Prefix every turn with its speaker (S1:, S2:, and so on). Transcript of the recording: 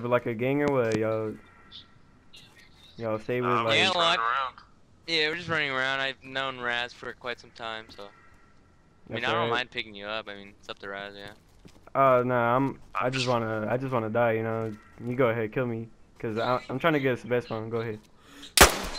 S1: like a gang or what, y'all stay with
S2: We're
S1: like.
S2: just running
S3: like-
S2: around.
S3: Yeah, we're just running around. I've known Raz for quite some time, so. I mean,
S1: That's
S3: I don't
S1: alright.
S3: mind picking you up. I mean, it's up to Raz, yeah.
S1: No, I just wanna die, you know. You go ahead, kill me, cause I'm trying to get us the best one. Go ahead.